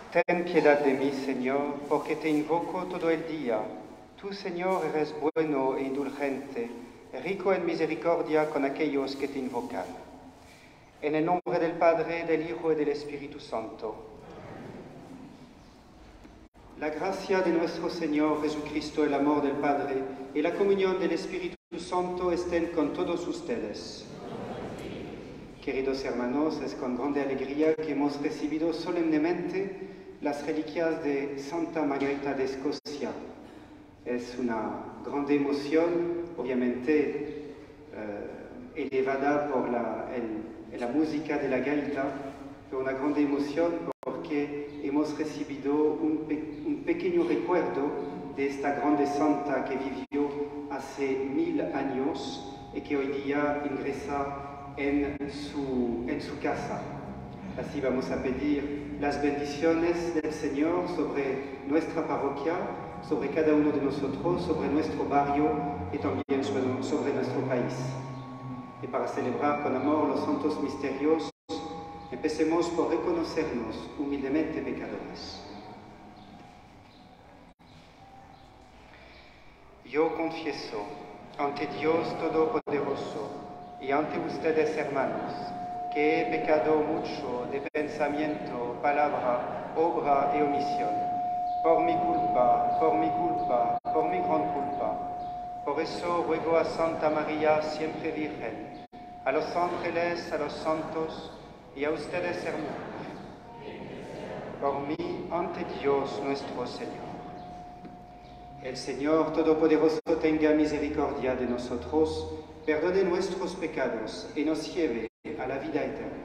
Ten piedad de mí, Señor, porque te invoco todo el día. Tú, Señor, eres bueno e indulgente, rico en misericordia con aquellos que te invocan. En el nombre del Padre, del Hijo y del Espíritu Santo. La gracia de nuestro Señor Jesucristo, el amor del Padre y la comunión del Espíritu Santo estén con todos ustedes. Queridos hermanos, es con grande alegría que hemos recibido solemnemente las reliquias de Santa Margarita de Escocia. Es una grande emoción, obviamente elevada por la música de la gaita, pero una grande emoción porque hemos recibido un pequeño recuerdo de esta grande santa que vivió hace 1000 años y que hoy día ingresa en su casa. Así vamos a pedir las bendiciones del Señor sobre nuestra parroquia, sobre cada uno de nosotros, sobre nuestro barrio y también sobre nuestro país. Y para celebrar con amor los santos misterios, empecemos por reconocernos humildemente pecadores. Yo confieso ante Dios Todopoderoso y ante ustedes, hermanos, que he pecado mucho de pensamiento, palabra, obra y omisión, por mi culpa, por mi gran culpa. Por eso ruego a Santa María, siempre Virgen, a los ángeles, a los santos y a ustedes, hermanos, por mí ante Dios nuestro Señor. El Señor Todopoderoso tenga misericordia de nosotros, perdone nuestros pecados y nos lleve a la vida eterna.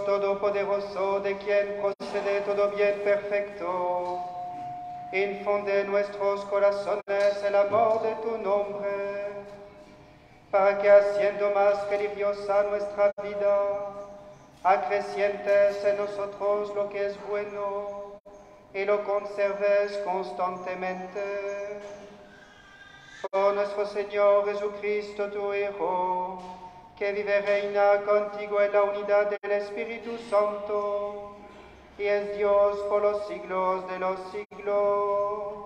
Dios Todopoderoso, de quien procede todo bien perfecto, infunde en nuestros corazones el amor de tu nombre, para que haciendo más religiosa nuestra vida, acrecientes en nosotros lo que es bueno y lo conserves constantemente. Por nuestro Señor Jesucristo, tu Hijo, que vive y reina contigo en la unidad del Espíritu Santo, y es Dios por los siglos de los siglos.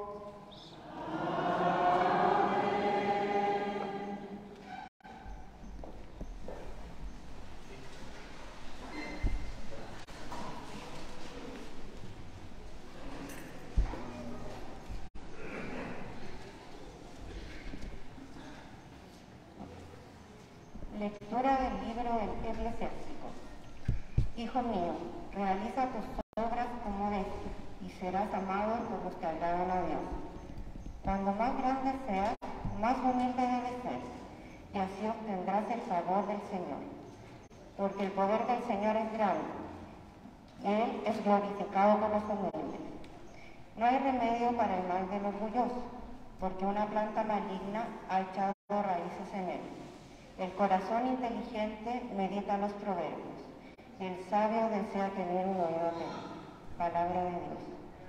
Lectura del libro del Eclesiástico. Hijo mío, realiza tus obras como debes y serás amado por los que agradan a Dios. Cuando más grande seas, más humilde debes ser, y así obtendrás el favor del Señor. Porque el poder del Señor es grande, y Él es glorificado por los humildes. No hay remedio para el mal del orgulloso, porque una planta maligna ha echado raíces en él. El corazón inteligente medita los proverbios, y el sabio desea tener un oído atento. Palabra de Dios.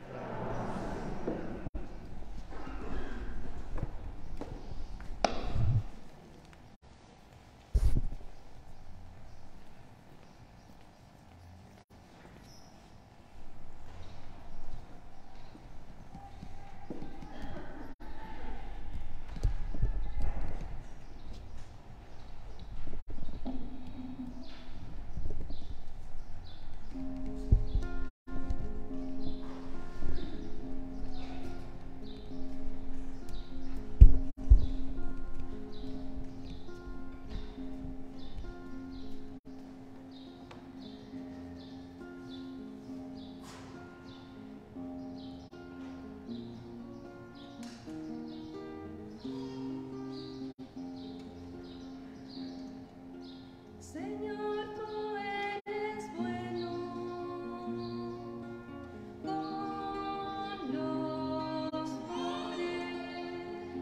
Señor, tú eres bueno con los pobres.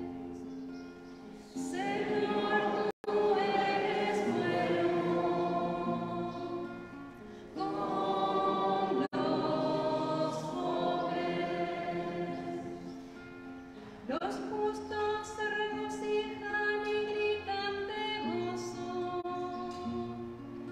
Señor, tú eres bueno con los pobres. Los justos se regocijan y gritan de gozo.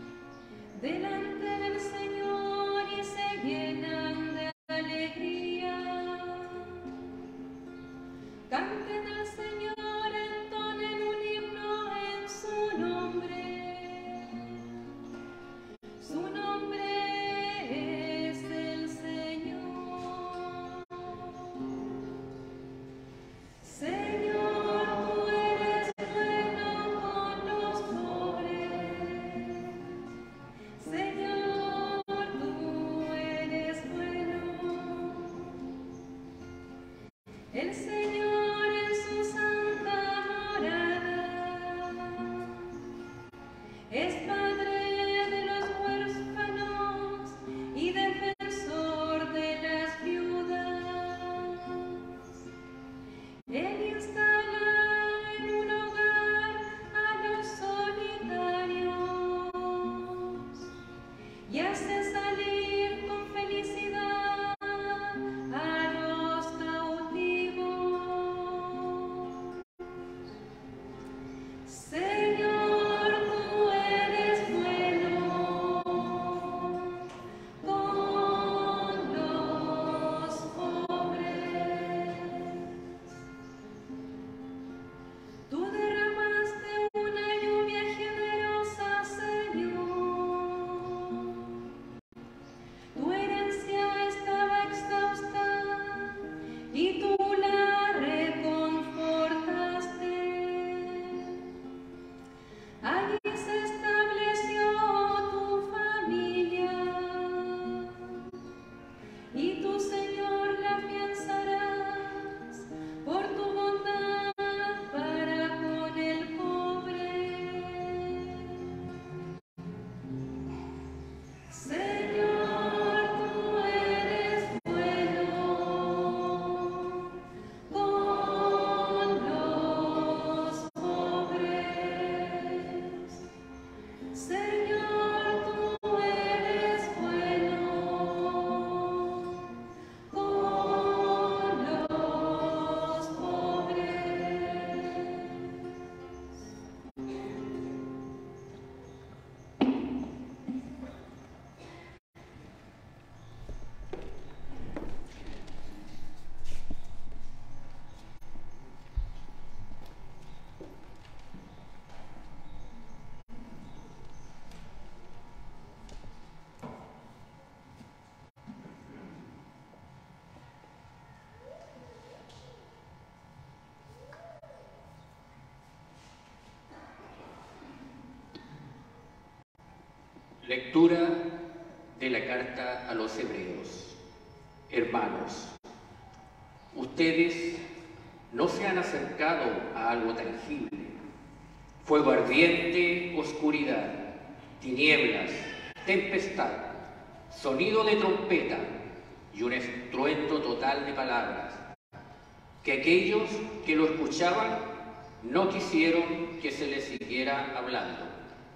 Lectura de la carta a los Hebreos. Hermanos, ustedes no se han acercado a algo tangible. Fuego ardiente, oscuridad, tinieblas, tempestad, sonido de trompeta y un estruendo total de palabras, que aquellos que lo escuchaban no quisieron que se les siguiera hablando.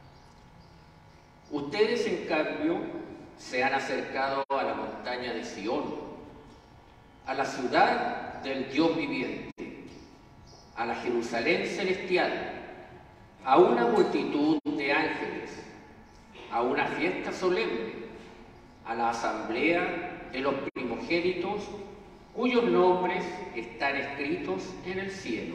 Ustedes, en cambio, se han acercado a la montaña de Sión, a la ciudad del Dios viviente, a la Jerusalén celestial, a una multitud de ángeles, a una fiesta solemne, a la asamblea de los primogénitos cuyos nombres están escritos en el cielo.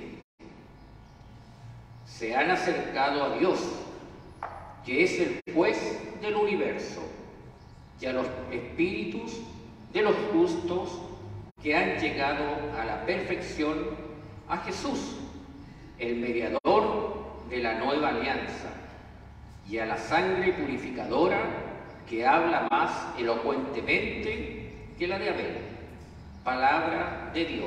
Se han acercado a Dios, que es el juez del universo, y a los espíritus de los justos que han llegado a la perfección, a Jesús, el mediador de la nueva alianza, y a la sangre purificadora que habla más elocuentemente que la de Abel. Palabra de Dios.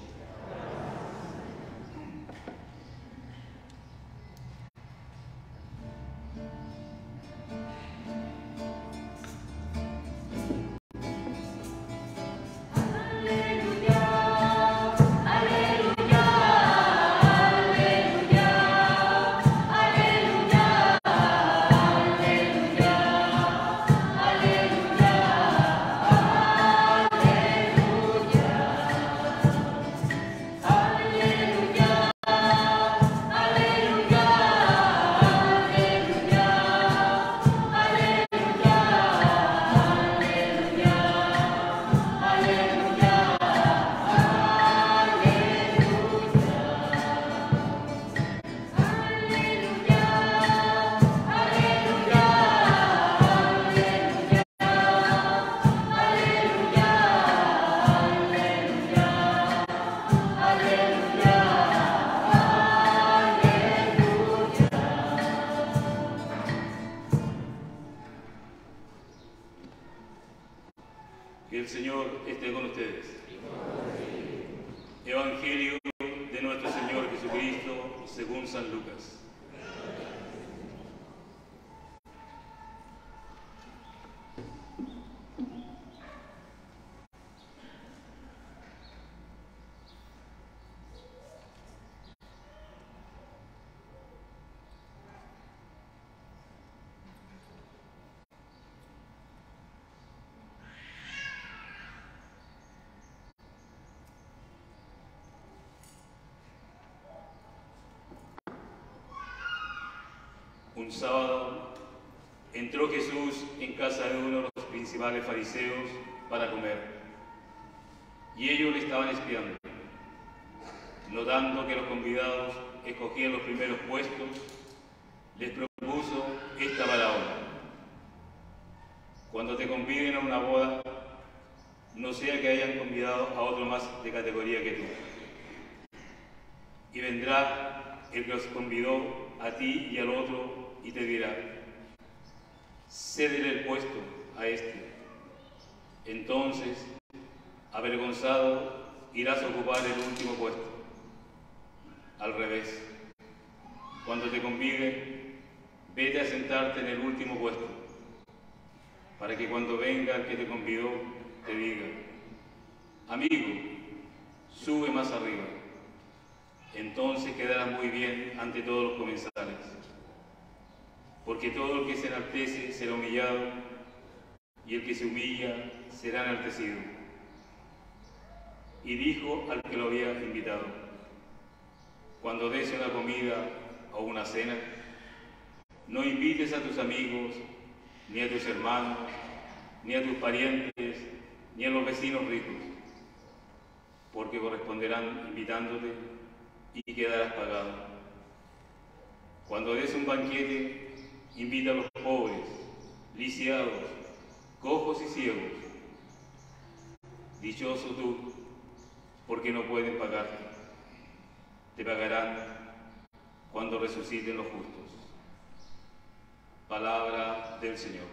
Que el Señor esté con ustedes. Evangelio de nuestro Señor Jesucristo según San Lucas. Un sábado entró Jesús en casa de uno de los principales fariseos para comer, y ellos le estaban espiando. Notando que los convidados escogían los primeros puestos, les propuso esta parábola: cuando te conviden a una boda, no sea que hayan convidado a otro más de categoría que tú. Y vendrá el que os convidó a ti y al otro y te dirá: cédele el puesto a este. Entonces, avergonzado, irás a ocupar el último puesto. Al revés, cuando te convide, vete a sentarte en el último puesto, para que cuando venga el que te convidó, te diga: amigo, sube más arriba. Entonces quedarás muy bien ante todos los comensales. Porque todo el que se enaltece será humillado, y el que se humilla será enaltecido. Y dijo al que lo había invitado: cuando des una comida o una cena, no invites a tus amigos, ni a tus hermanos, ni a tus parientes, ni a los vecinos ricos, porque corresponderán invitándote y quedarás pagado. Cuando des un banquete, invita a los pobres, lisiados, cojos y ciegos. Dichoso tú, porque no pueden pagarte. Te pagarán cuando resuciten los justos. Palabra del Señor.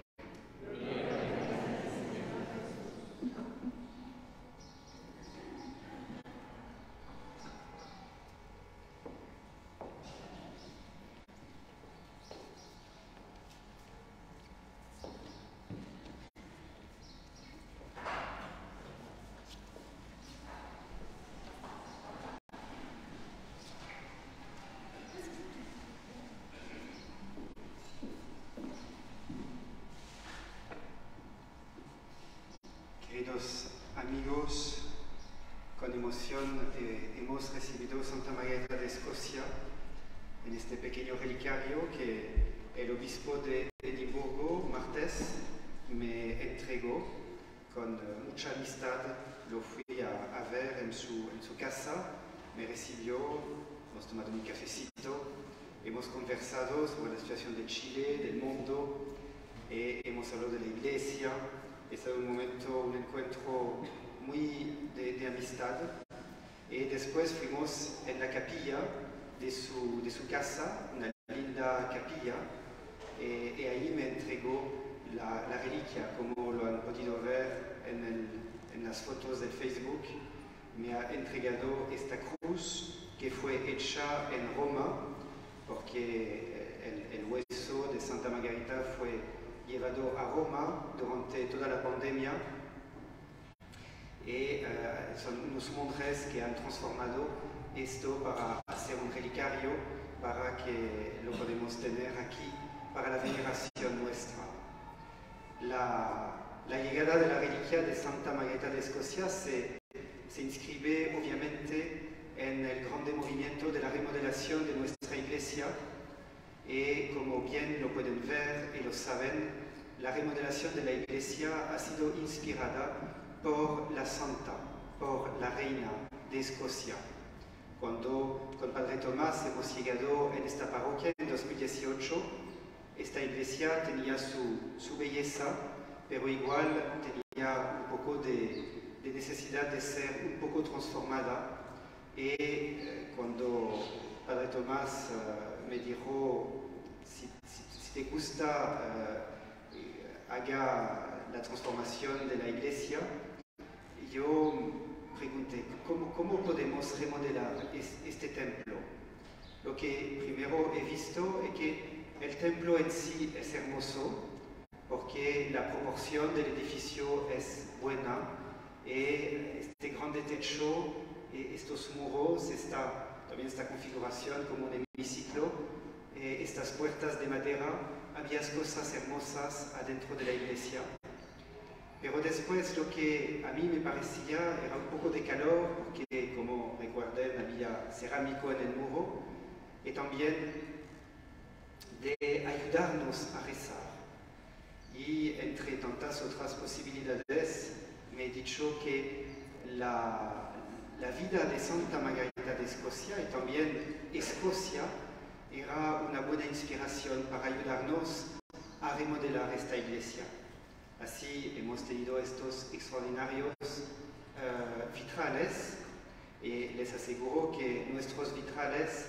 Queridos amigos, con emoción hemos recibido Santa Margarita de Escocia en este pequeño relicario que el obispo de Edimburgo, Martés, me entregó con mucha amistad. Lo fui a ver en su casa, me recibió, hemos tomado un cafecito, hemos conversado sobre la situación de Chile, del mundo, hemos hablado de la iglesia. Ha sido un momento, un encuentro muy de amistad. Y después fuimos en la capilla de su casa, una linda capilla, y ahí me entregó la reliquia, como lo han podido ver en las fotos de Facebook. Me ha entregado esta cruz que fue hecha en Roma, porque el hueso de Santa Margarita fue llevado a Roma durante toda la pandemia y son unos monjes que han transformado esto para hacer un relicario para que lo podemos tener aquí para la veneración nuestra. La llegada de la reliquia de Santa Margarita de Escocia se inscribe obviamente en el grande movimiento de la remodelación de nuestra iglesia. Y como bien lo pueden ver y lo saben, la remodelación de la iglesia ha sido inspirada por la santa, por la reina de Escocia. Cuando con Padre Tomás hemos llegado en esta parroquia en 2018, esta iglesia tenía su belleza, pero igual tenía un poco de necesidad de ser un poco transformada. Y cuando Padre Tomás me dijo, si te gusta, haga la transformación de la iglesia, yo pregunté, ¿cómo podemos remodelar este templo? Lo que primero he visto es que el templo en sí es hermoso, porque la proporción del edificio es buena, y este grande techo, estos muros, también esta configuración como un hemiciclo, estas puertas de madera, había cosas hermosas adentro de la iglesia. Pero después lo que a mí me parecía era un poco de calor, porque como recuerden había cerámico en el muro, y también de ayudarnos a rezar. Y entre tantas otras posibilidades, me he dicho que la vida de Santa Margarita de Escocia y también Escocia era una buena inspiración para ayudarnos a remodelar esta iglesia. Así hemos tenido estos extraordinarios vitrales, y les aseguro que nuestros vitrales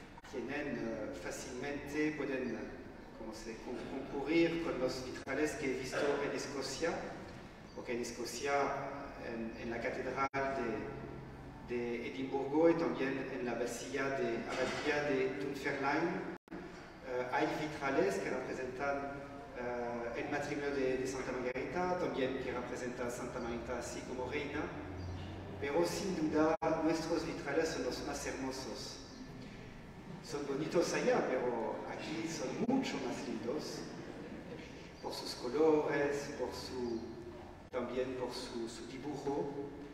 pueden concurrir con los vitrales que he visto en Escocia, porque en Escocia, en la catedral de Edimburgo y también en la abadía de Dunfermline, hay vitrales que representan el matrimonio de Santa Margarita, también que representa a Santa Margarita así como reina, pero sin duda nuestros vitrales son los más hermosos. Son bonitos allá, pero aquí son mucho más lindos por sus colores, también por su dibujo.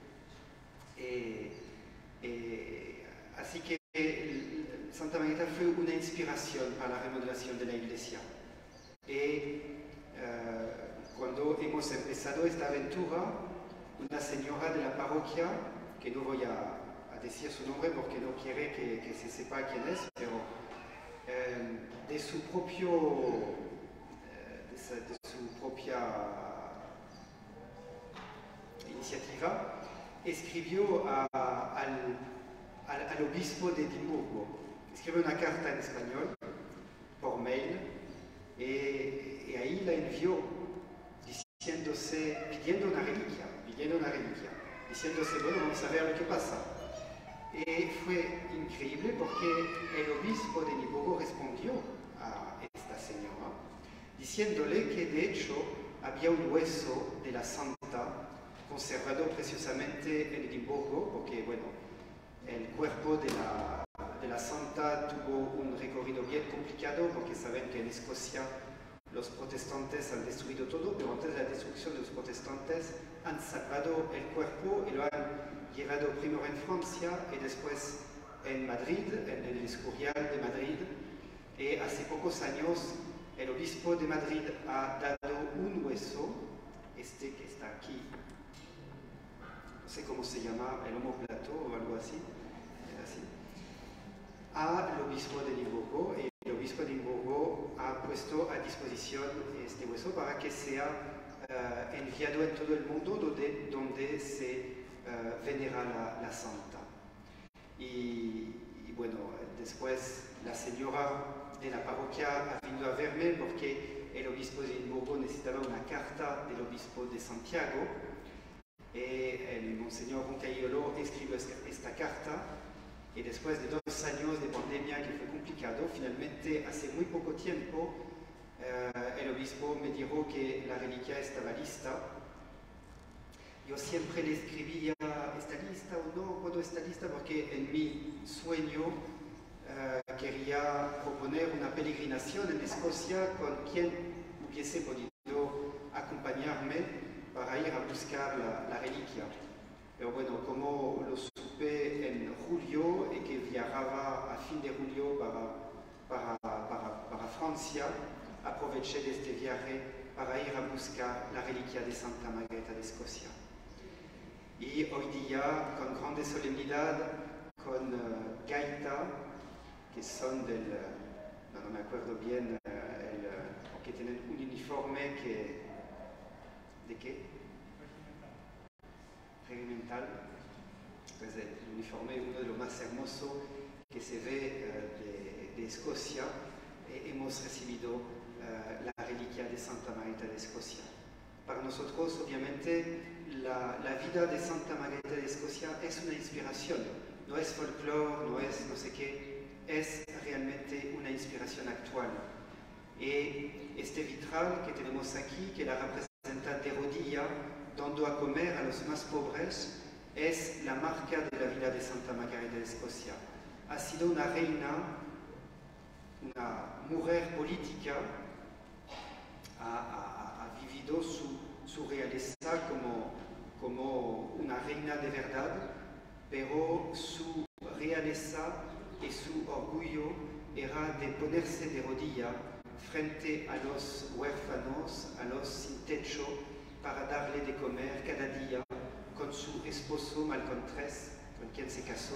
Así que Santa Margarita fue una inspiración para la remodelación de la iglesia. Y cuando hemos empezado esta aventura, una señora de la parroquia, que no voy a decir su nombre porque no quiere que se sepa quién es, pero de su propia iniciativa, escribió al obispo de Edimburgo. Escribió una carta en español por mail y él la envió pidiendo una reliquia, diciéndose, bueno, vamos a ver lo que pasa. Y fue increíble porque el obispo de Edimburgo respondió a esta señora, diciéndole que de hecho había un hueso de la santa conservado preciosamente en Edimburgo, porque bueno, el cuerpo de la santa tuvo un recorrido bien complicado, porque saben que en Escocia los protestantes han destruido todo, pero antes de la destrucción de los protestantes han sacado el cuerpo y lo han llevado primero en Francia y después en Madrid, en el Escorial de Madrid. Y hace pocos años el obispo de Madrid ha dado un hueso, este que está aquí, no sé cómo se llama, el omoplato o algo así, al obispo de Edimburgo, y el obispo de Edimburgo ha puesto a disposición este hueso para que sea enviado en todo el mundo donde se venera la santa. Y bueno, después la señora de la parroquia ha venido a verme porque el obispo de Edimburgo necesitaba una carta del obispo de Santiago, y el monseñor Roncagliolo escribió esta carta. Y después de 2 años de pandemia que fue complicado, finalmente hace muy poco tiempo el obispo me dijo que la reliquia estaba lista. Yo siempre le escribía, ¿está lista o no? ¿Cuándo está lista? Porque en mi sueño quería proponer una peregrinación en Escocia con quien hubiese podido acompañarme para ir a buscar la reliquia. Pero bueno, como lo supe en julio y que viajaba a fin de julio para Francia, aproveché de este viaje para ir a buscar la reliquia de Santa Margarita de Escocia. Y hoy día, con grande solemnidad, con gaita, que son no me acuerdo bien, que tienen un uniforme que... ¿De qué? Regimental. Pues el uniforme es uno de los más hermosos que se ve de Escocia. Hemos recibido la reliquia de Santa Margarita de Escocia. Para nosotros, obviamente, la vida de Santa Margarita de Escocia es una inspiración. No es folclore, no es no sé qué, es realmente una inspiración actual. Y este vitral que tenemos aquí, que la representa de rodilla, dando a comer a los más pobres, es la marca de la vida de Santa Margarita de Escocia. Ha sido una reina, una mujer política, ha vivido su realeza como una reina de verdad, pero su realeza y su orgullo era de ponerse de rodilla frente a los huérfanos, a los sin techo, para darle de comer cada día con su esposo Malcolm III, con quien se casó.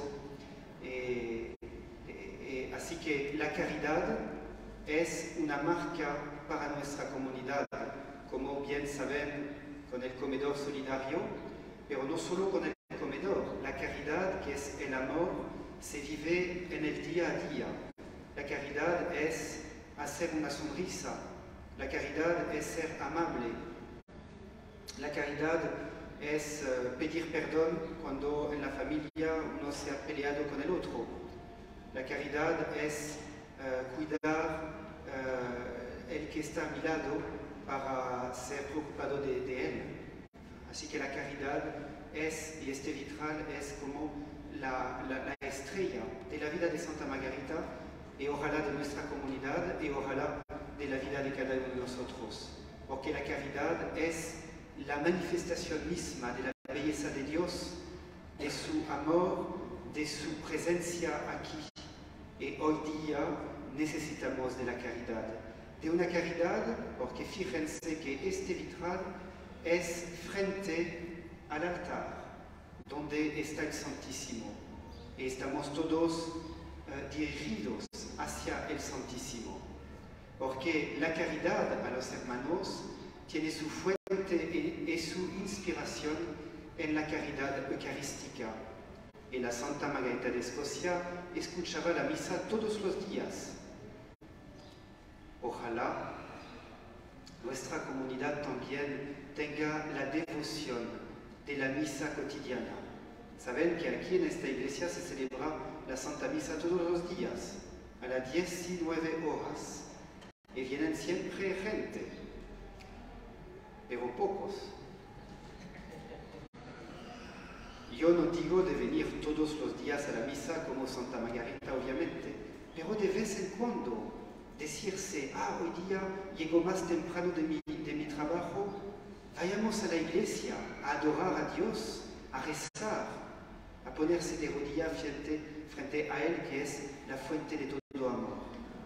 Así que la caridad es una marca para nuestra comunidad, como bien saben, con el comedor solidario, pero no solo con el comedor. La caridad, que es el amor, se vive en el día a día. La caridad es hacer una sonrisa, la caridad es ser amable. La caridad es pedir perdón cuando en la familia uno se ha peleado con el otro. La caridad es cuidar el que está a mi lado para ser preocupado de él. Así que la caridad es, y este vitral es como la estrella de la vida de Santa Margarita, y ojalá de nuestra comunidad, y ojalá de la vida de cada uno de nosotros. Porque la caridad es la manifestación misma de la belleza de Dios, de su amor, de su presencia aquí. Y hoy día necesitamos de la caridad. De una caridad, porque fíjense que este vitral es frente al altar, donde está el Santísimo. Y estamos todos dirigidos hacia el Santísimo. Porque la caridad a los hermanos tiene su fuente y su inspiración en la caridad eucarística. Y la Santa Margarita de Escocia escuchaba la misa todos los días. Ojalá nuestra comunidad también tenga la devoción de la misa cotidiana. Saben que aquí en esta iglesia se celebra la Santa Misa todos los días, a las 19 horas, y vienen siempre gente, pero pocos. Yo no digo de venir todos los días a la misa como Santa Margarita, obviamente, pero de vez en cuando decirse, hoy día llego más temprano de mi trabajo, vayamos a la iglesia a adorar a Dios, a rezar, a ponerse de rodillas frente a Él, que es la fuente de todo amor.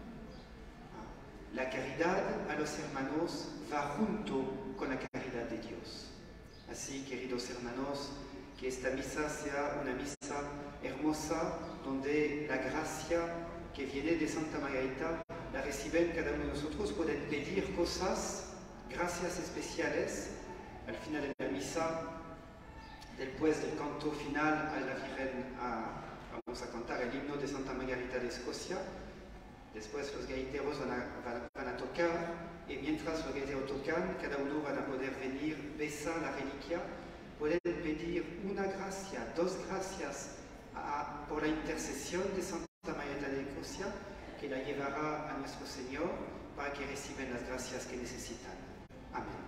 La caridad a los hermanos va junto con la caridad de Dios. Así, queridos hermanos, que esta misa sea una misa hermosa, donde la gracia que viene de Santa Margarita la reciben cada uno de nosotros, pueden pedir cosas, gracias especiales. Al final de la misa, después del canto final a la Virgen, vamos a cantar el himno de Santa Margarita de Escocia. Después los gaiteros van a tocar, y mientras los gaiteros tocan, cada uno van a poder venir, besar la reliquia. Pueden pedir una gracia, dos gracias por la intercesión de Santa Margarita de Escocia, que la llevará a nuestro Señor para que reciban las gracias que necesitan. Amén.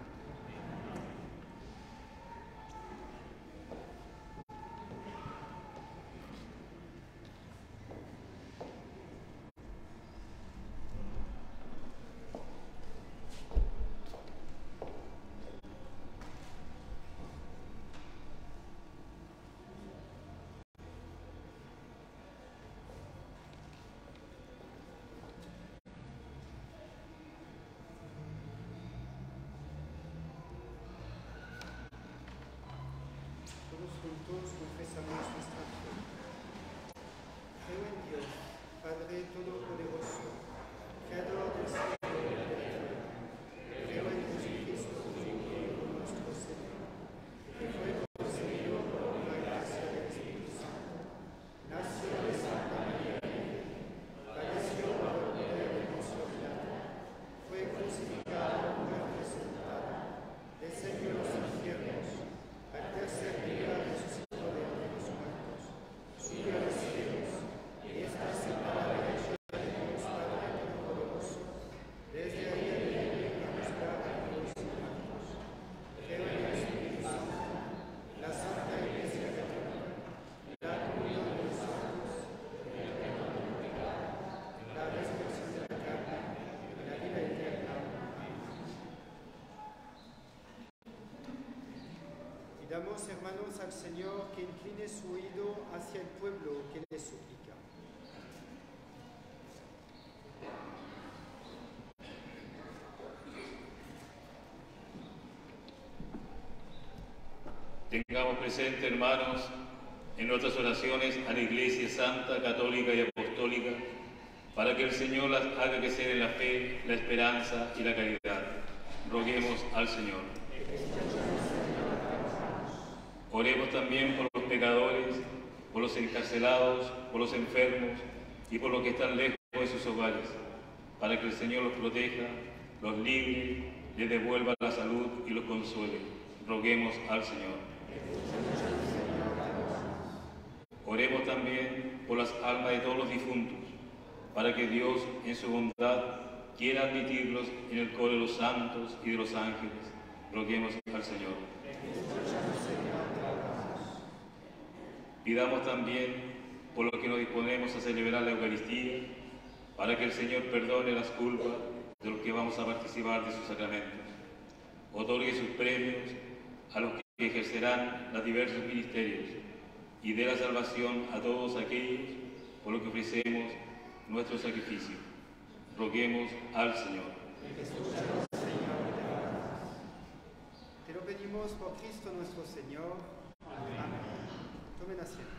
Juntos confesamos nuestra fe. Creo en Dios, Padre Todopoderoso, Creador del cielo y de la tierra. Creo en Jesucristo, su Hijo, nuestro Señor, que fue concebido por la gracia del Espíritu Santo. Nació de Santa María, padeció bajo el poder de Poncio Pilato, fue crucificado, muerto y sepultado, descendió a los infiernos. Al tercer día resucitó de entre los muertos, subió a los cielos y está sentada a la derecha de Dios Padre Todopoderoso. Desde ahí viene a buscar a los muertos. Creo en el Espíritu Santo, la Santa Iglesia Católica, la comunión de los santos, el perdón del pecado, la resurrección de la carne y la vida eterna. Amén. Pidamos, hermanos, al Señor que incline su oído hacia el pueblo que le suplica. Tengamos presente, hermanos, en nuestras oraciones a la Iglesia Santa, Católica y Apostólica, para que el Señor las haga crecer en la fe, la esperanza y la caridad. Roguemos al Señor. Oremos también por los pecadores, por los encarcelados, por los enfermos y por los que están lejos de sus hogares, para que el Señor los proteja, los libre, les devuelva la salud y los consuele. Roguemos al Señor. Oremos también por las almas de todos los difuntos, para que Dios, en su bondad, quiera admitirlos en el coro de los santos y de los ángeles. Roguemos al Señor. Pidamos también por los que nos disponemos a celebrar la Eucaristía, para que el Señor perdone las culpas de los que vamos a participar de sus sacramentos. Otorgue sus premios a los que ejercerán los diversos ministerios y dé la salvación a todos aquellos por los que ofrecemos nuestro sacrificio. Roguemos al Señor. Te lo pedimos por Cristo nuestro Señor. Amén. Tomen asiento.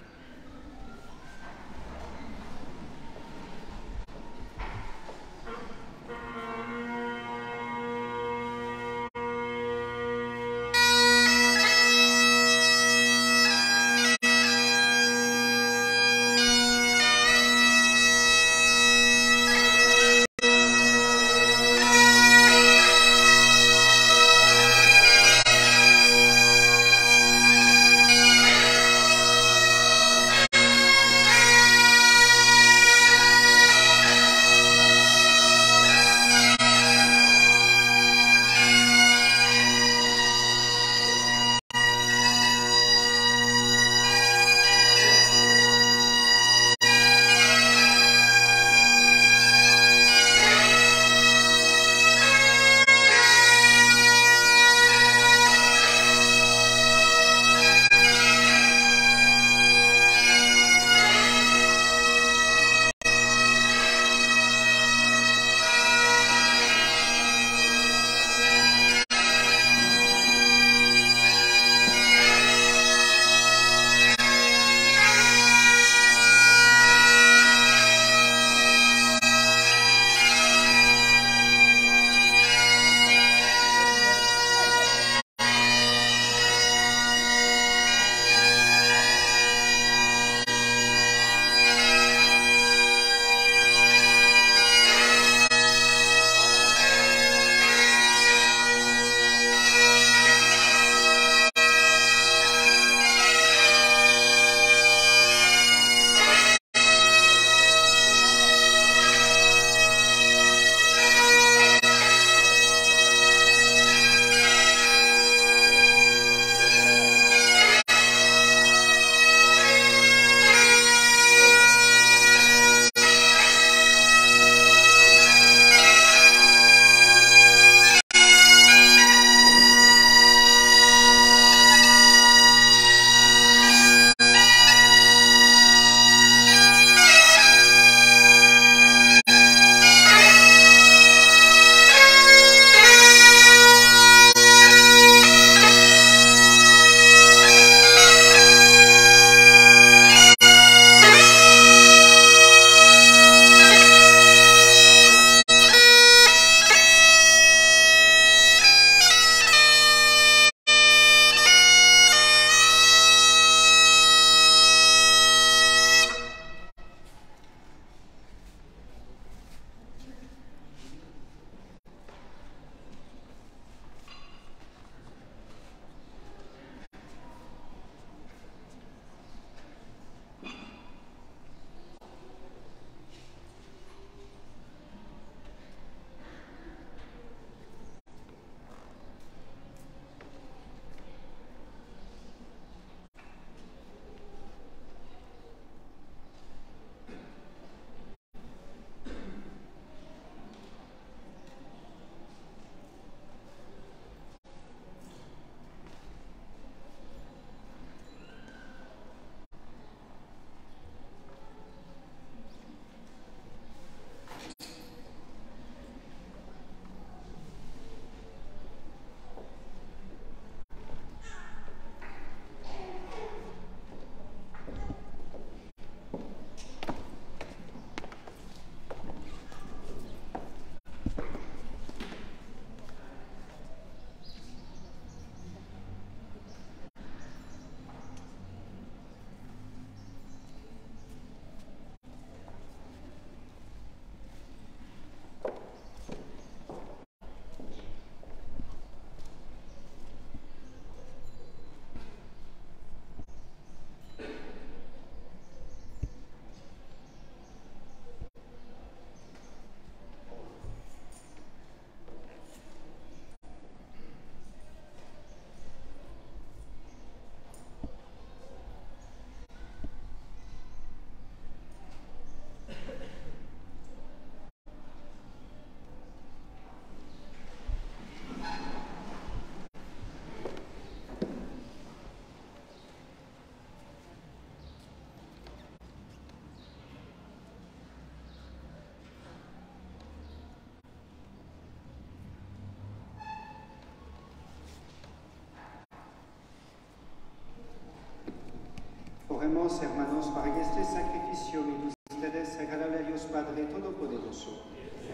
Oremos, hermanos, para que este sacrificio de ustedes sea agradable a Dios Padre Todopoderoso.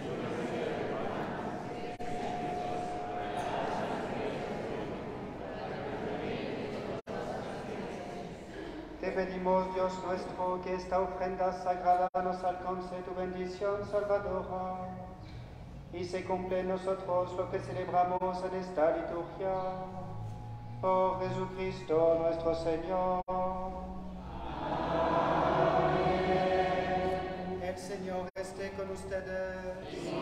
Te pedimos, Dios nuestro, que esta ofrenda sagrada nos alcance tu bendición salvadora y se cumple en nosotros lo que celebramos en esta liturgia. Por Jesucristo nuestro Señor. Amén. El Señor esté con ustedes.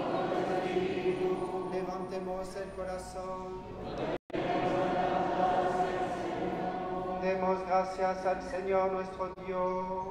Levantemos el corazón. Demos gracias al Señor nuestro Dios.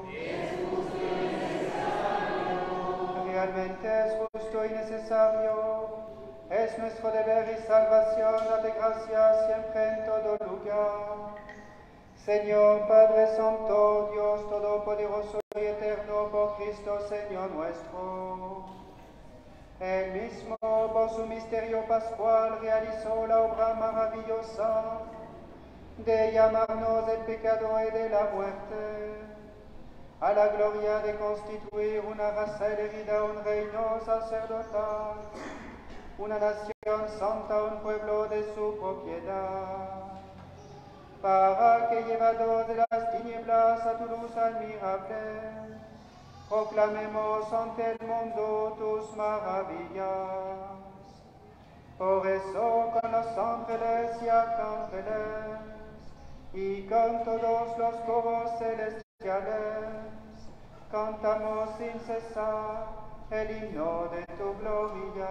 Realmente es justo y necesario. Es nuestro deber y salvación darte gracias siempre en todo lugar. Señor Padre Santo, Dios Todopoderoso y Eterno, por Cristo Señor nuestro. Él mismo, por su misterio pascual, realizó la obra maravillosa de llamarnos del pecado y de la muerte, a la gloria de constituir una raza elegida, un reino sacerdotal, una nación santa, un pueblo de su propiedad, para que, llevados de las tinieblas a tu luz admirable, proclamemos ante el mundo tus maravillas. Por eso, con los ángeles y arcángeles, y con todos los coros celestiales, cantamos sin cesar el himno de tu gloria.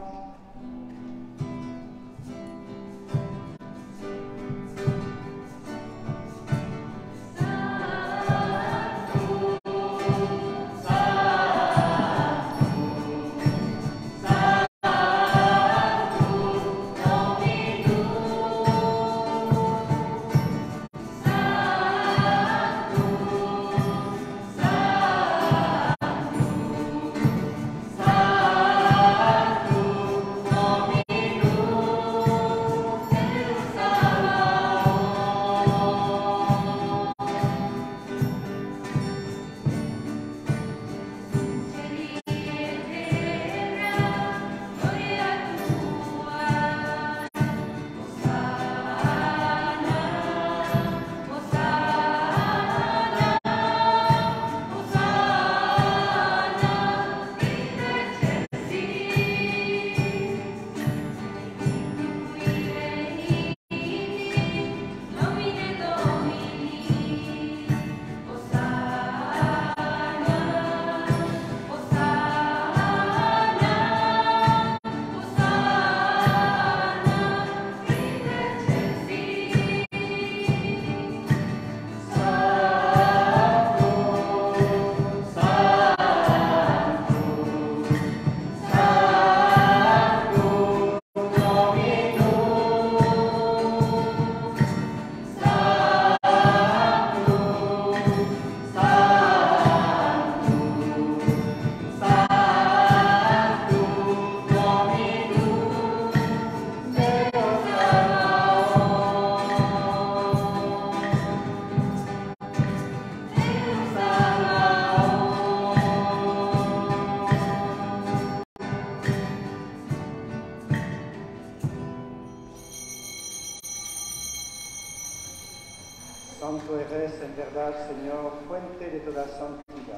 Santo eres en verdad, Señor, fuente de toda santidad.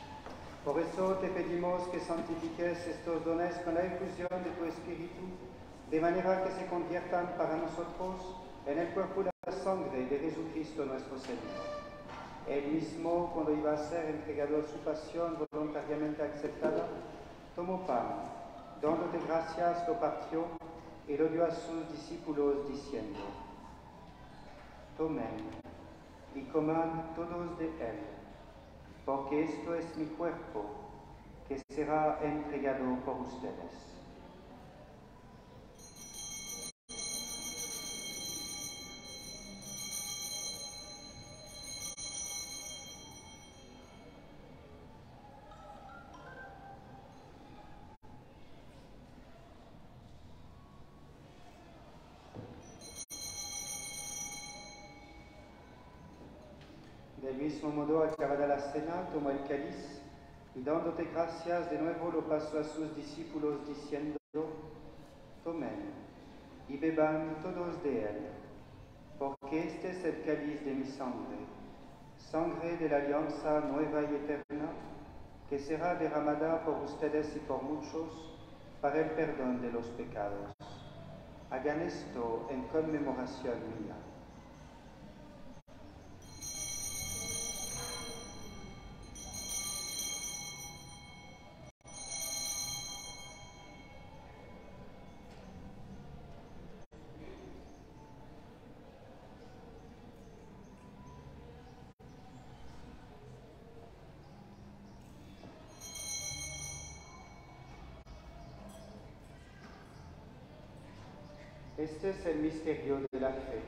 Por eso te pedimos que santifiques estos dones con la infusión de tu Espíritu, de manera que se conviertan para nosotros en el cuerpo y la sangre de Jesucristo nuestro Señor. Él mismo, cuando iba a ser entregado a su pasión voluntariamente aceptada, tomó pan, dándote gracias, lo partió y lo dio a sus discípulos diciendo: tomen y coman todos de él, porque esto es mi cuerpo, que será entregado por ustedes. Del mismo modo, acabada la cena, tomó el cáliz y dándote gracias de nuevo lo pasó a sus discípulos diciendo: tomen y beban todos de él, porque este es el cáliz de mi sangre, sangre de la alianza nueva y eterna, que será derramada por ustedes y por muchos para el perdón de los pecados. Hagan esto en conmemoración mía. Este es el misterio de la fe.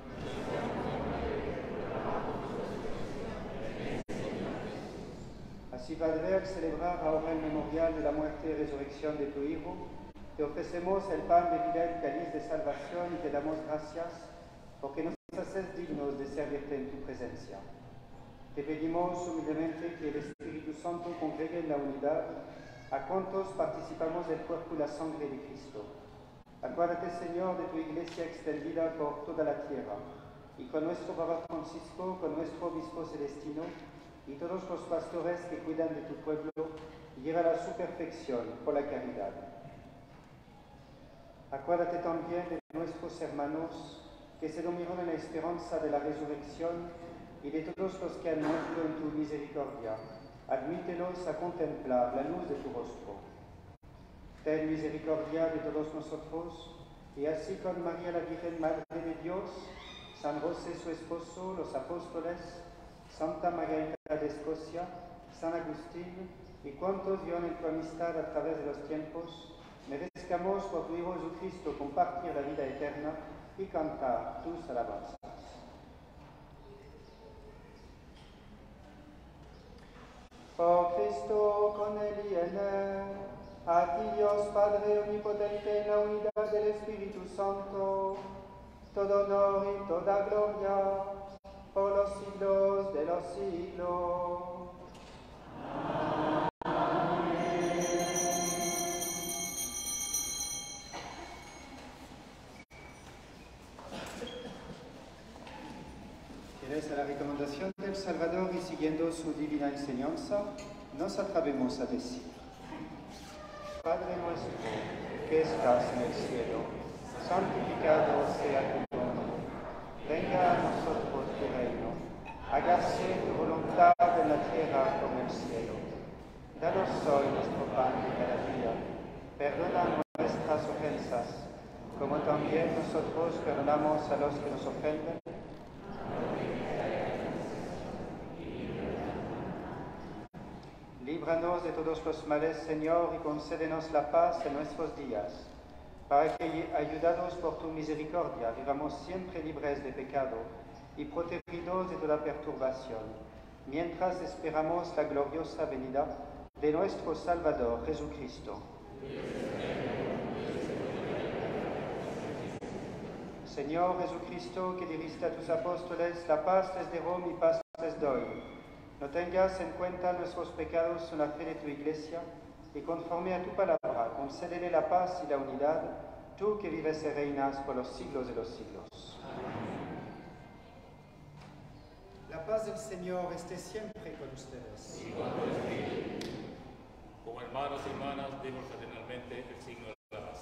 Así, Padre, al celebrar ahora el memorial de la muerte y resurrección de tu Hijo, te ofrecemos el pan de vida, el cáliz de salvación y te damos gracias porque nos haces dignos de servirte en tu presencia. Te pedimos humildemente que el Espíritu Santo congregue en la unidad a cuantos participamos del cuerpo y la sangre de Cristo. Acuérdate, Señor, de tu Iglesia extendida por toda la tierra, y con nuestro Papa Francisco, con nuestro Obispo Celestino, y todos los pastores que cuidan de tu pueblo, llévala a su perfección por la caridad. Acuérdate también de nuestros hermanos que se durmieron en la esperanza de la resurrección, y de todos los que han muerto en tu misericordia. Admítelos a contemplar la luz de tu rostro. Ten misericordia de todos nosotros, y así con María la Virgen Madre de Dios, San José su esposo, los apóstoles, Santa Margarita de Escocia, San Agustín y cuantos vivan en tu amistad a través de los tiempos, merezcamos por tu Hijo Jesucristo compartir la vida eterna y cantar tus alabanzas. Por Cristo, con él y en él, a ti Dios Padre omnipotente en la unidad del Espíritu Santo, todo honor y toda gloria por los siglos de los siglos. Fieles a la recomendación del Salvador y siguiendo su divina enseñanza, nos atrevemos a decir: Padre nuestro, que estás en el cielo, santificado sea tu nombre. Venga a nosotros tu reino. Hágase tu voluntad en la tierra como en el cielo. Danos hoy nuestro pan de cada día. Perdona nuestras ofensas, como también nosotros perdonamos a los que nos ofenden. Líbranos de todos los males, Señor, y concédenos la paz en nuestros días, para que, ayudados por tu misericordia, vivamos siempre libres de pecado y protegidos de toda perturbación, mientras esperamos la gloriosa venida de nuestro Salvador Jesucristo. Señor Jesucristo, que dijiste a tus apóstoles: la paz les dejo, mi paz les doy. No tengas en cuenta nuestros pecados en la fe de tu Iglesia, y conforme a tu palabra, concédele la paz y la unidad, tú que vives y reinas por los siglos de los siglos. La paz del Señor esté siempre con ustedes. Como hermanos y hermanas, demos fraternalmente el signo de la paz.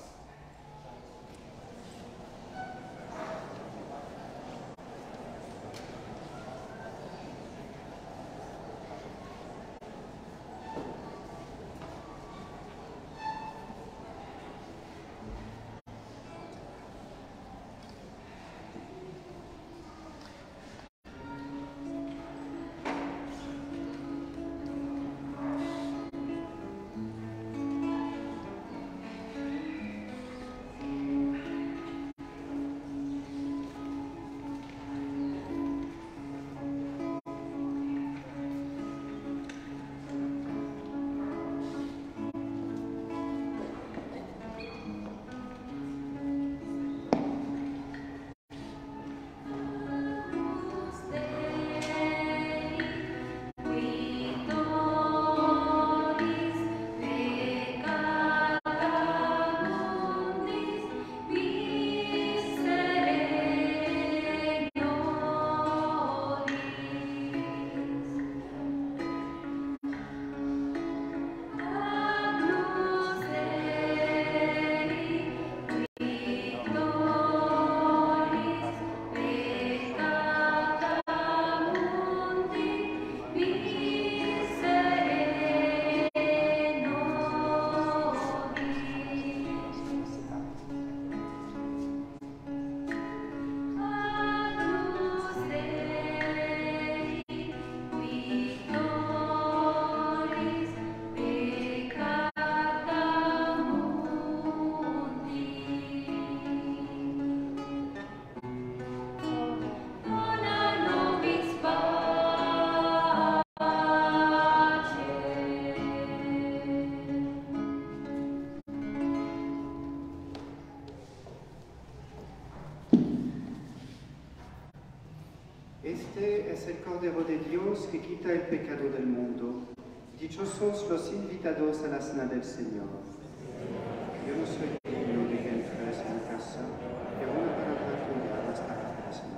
Este es el Cordero de Dios que quita el pecado del mundo. Dichosos los invitados a la cena del Señor. Yo no soy digno de que entres en mi casa, pero una palabra tuya bastará para sanarme.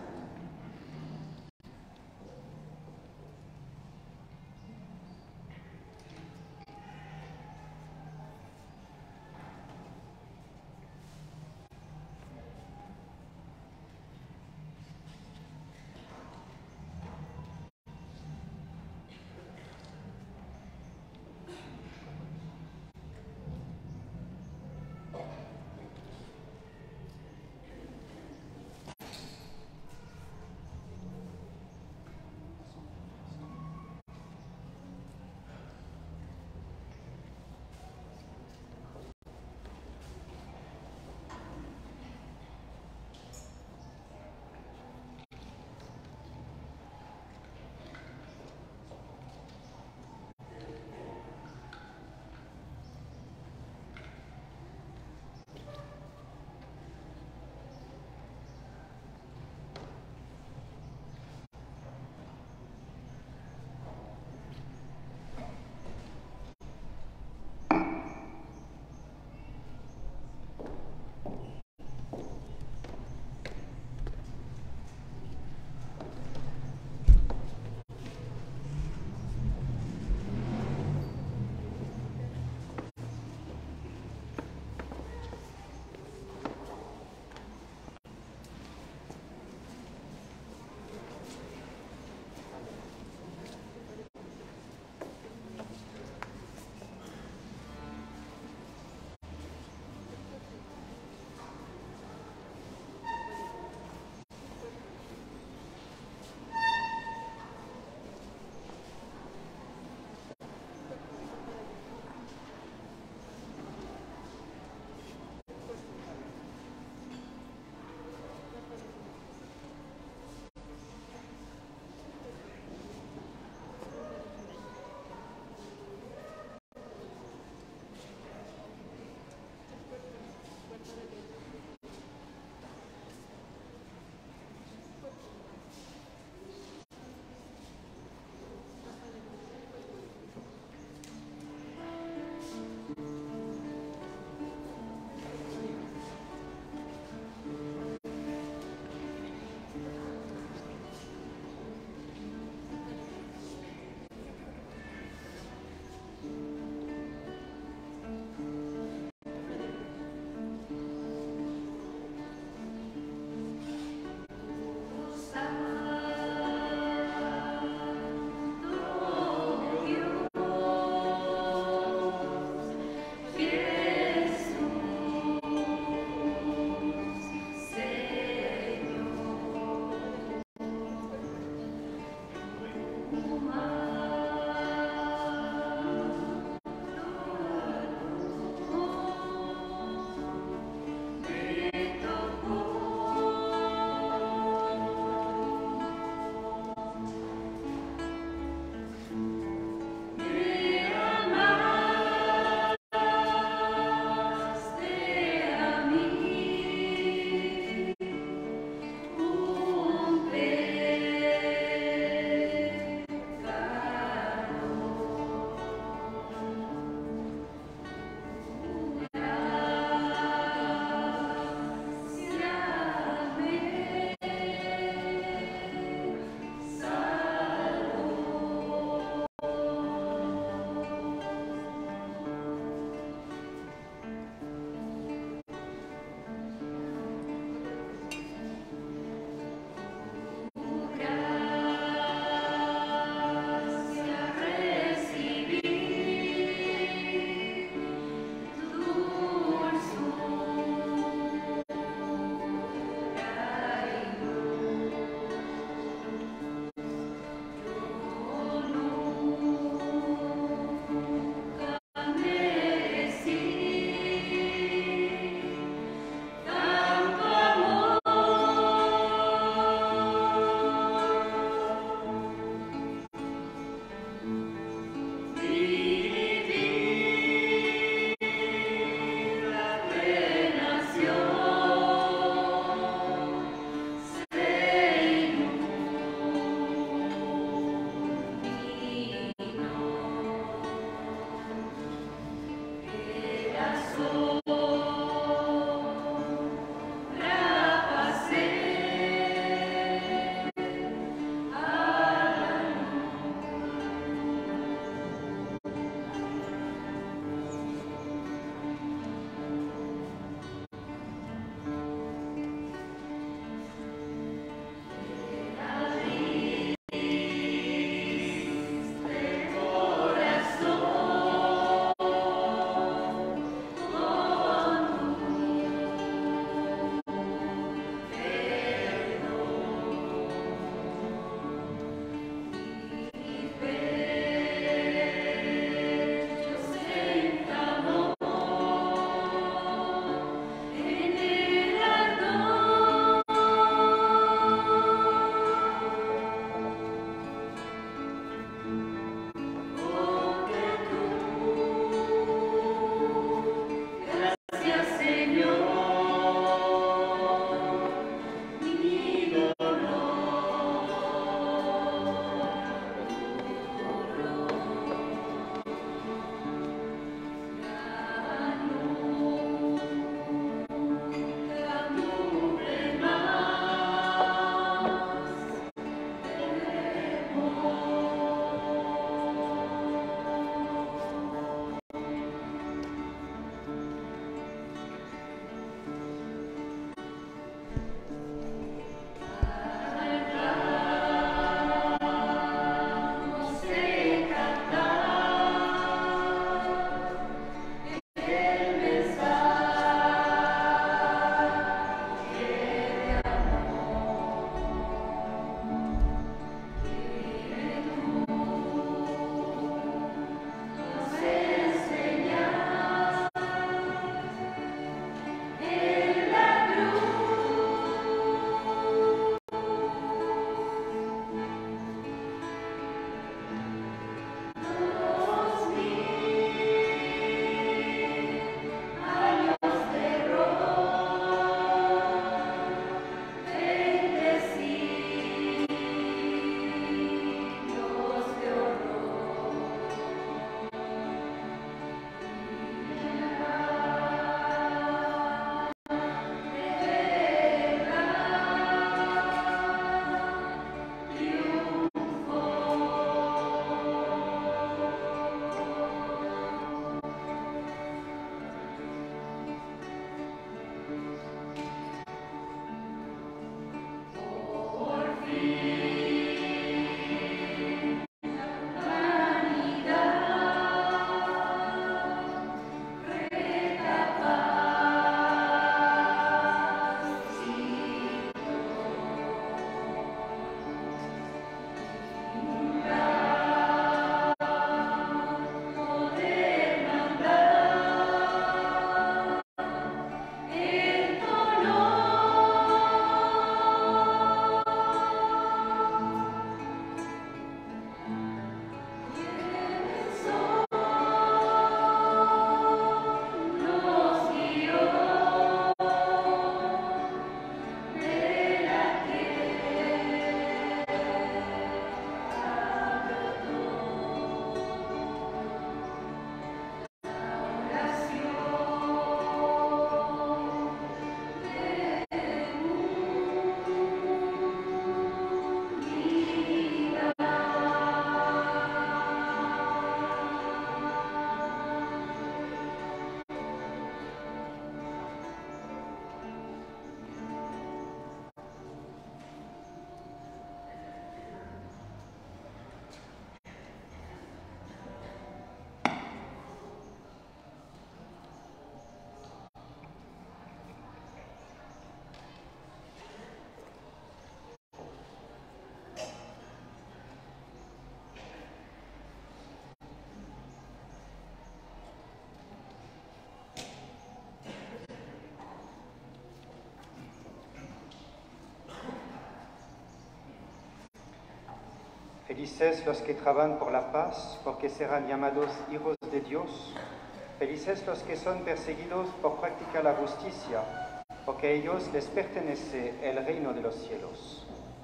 Felices los que trabajan por la paz, porque serán llamados hijos de Dios. Felices los que son perseguidos por practicar la justicia, porque a ellos les pertenece el reino de los cielos.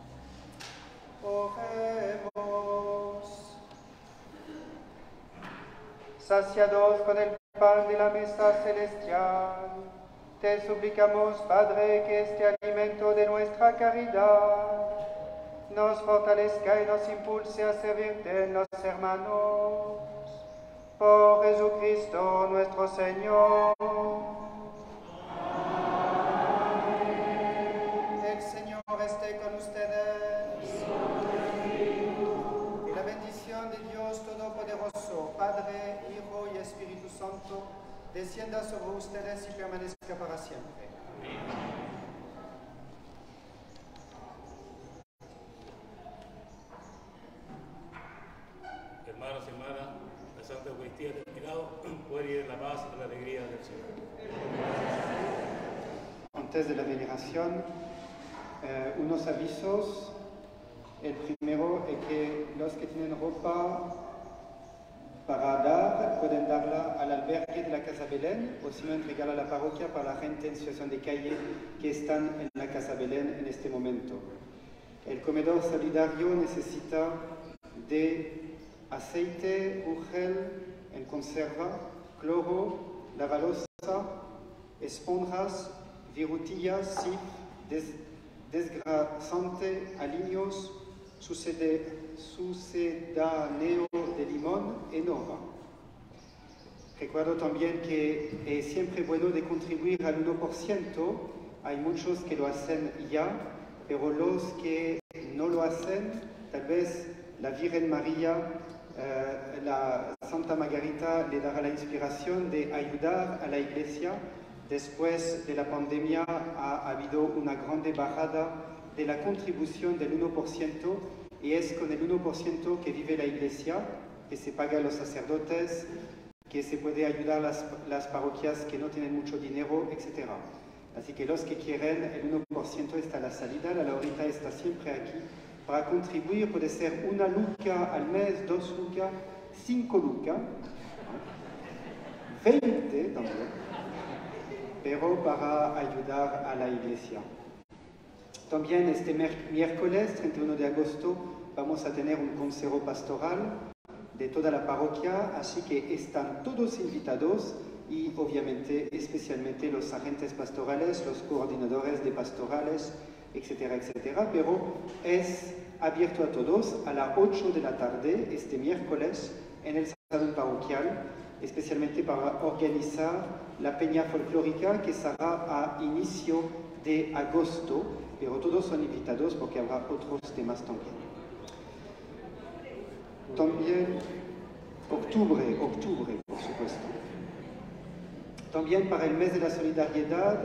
Oremos. Saciados con el pan de la mesa celestial, te suplicamos, Padre, que este alimento de nuestra caridad nos fortalezca y nos impulse a servirte en los hermanos. Por Jesucristo nuestro Señor. El Señor esté con ustedes. Y la bendición de Dios Todopoderoso, Padre, Hijo y Espíritu Santo, descienda sobre ustedes y permanezca para siempre. Hermanos y hermanas, la Santa Eucaristía ha terminado. Pueden ir en la paz y la alegría del Señor. Antes de la veneración, unos avisos. El primero es que los que tienen ropa para dar, pueden darla al albergue de la Casa Belén o si no entregarla a la parroquia para la gente en situación de calle que están en la Casa Belén en este momento. El comedor solidario necesita de aceite, urgel en conserva, cloro, lavalosa, esponjas, virutillas, sif, desgrasante, aliños, sucedáneo de limón y nova. Recuerdo también que es siempre bueno de contribuir al 1%. Hay muchos que lo hacen ya, pero los que no lo hacen, tal vez la Virgen María, la Santa Margarita le dará la inspiración de ayudar a la Iglesia. Después de la pandemia ha habido una grande bajada de la contribución del 1% y es con el 1% que vive la Iglesia, que se paga a los sacerdotes, que se puede ayudar las parroquias que no tienen mucho dinero, etc. Así que los que quieren, el 1% está a la salida, la Laurita está siempre aquí. Para contribuir puede ser 1 luca al mes, 2 lucas, 5 lucas, 20 también, pero para ayudar a la Iglesia. También este miércoles 31 de agosto vamos a tener un consejo pastoral de toda la parroquia, así que están todos invitados y obviamente especialmente los agentes pastorales, los coordinadores de pastorales, etcétera, etcétera, pero es abierto a todos a las 8 de la tarde este miércoles en el salón parroquial, especialmente para organizar la peña folclórica que será a inicio de agosto, pero todos son invitados porque habrá otros temas también. También octubre, por supuesto. También para el mes de la solidaridad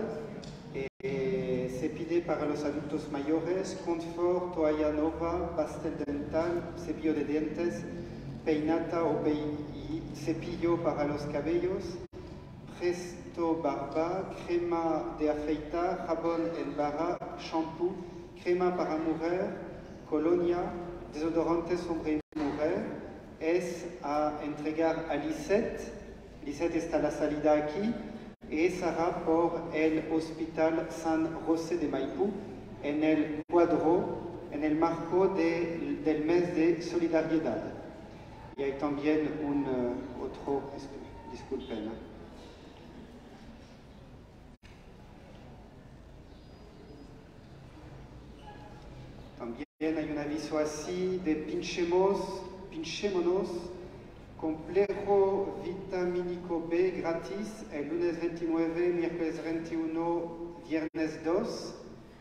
se pide para los adultos mayores confort, toalla nova, pastel dental, cepillo de dientes, peinata o cepillo para los cabellos, presto barba, crema de afeitar, jabón en barra, shampoo, crema para mujer, colonia, desodorante sobre mujer. Es a entregar a Lisette. Lisette está a la salida aquí y será por el Hospital San José de Maipú en el cuadro, en el marco del mes de solidaridad. Y hay también otro, disculpen. También hay un aviso así de pinchémonos, complejo vitamínico B gratis el lunes 29, miércoles 21, viernes 2.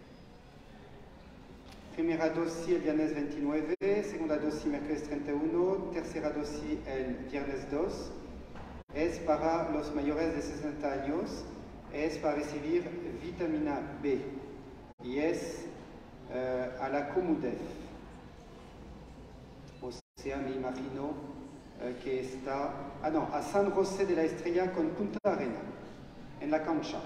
Primera dosis el viernes 29, segunda dosis miércoles 31, tercera dosis el viernes 2. Es para los mayores de 60 años, es para recibir vitamina B y es a la Comudef. O sea, me imagino que está a San José de la Estrella con Punta Arena, en la cancha.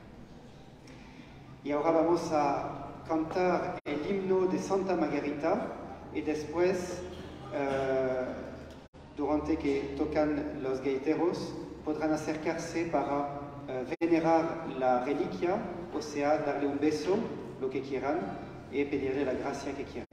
Y ahora vamos a cantar el himno de Santa Margarita y después durante que tocan los gaiteros, podrán acercarse para venerar la reliquia, o sea, darle un beso, lo que quieran, y pedirle la gracia que quieran.